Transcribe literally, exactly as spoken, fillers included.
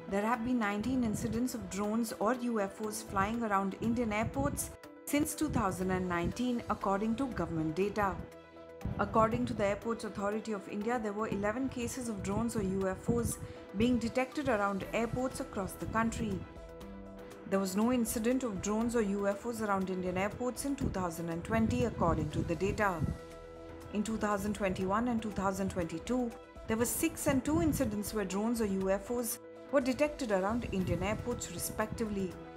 There have been nineteen incidents of drones or U F Os flying around Indian airports since two thousand nineteen, according to government data. According to the Airports Authority of India, there were eleven cases of drones or U F Os being detected around airports across the country. There was no incident of drones or U F Os around Indian airports in two thousand twenty, according to the data. In two thousand twenty-one and two thousand twenty-two, there were six and two incidents where drones or U F Os were detected around Indian airports respectively.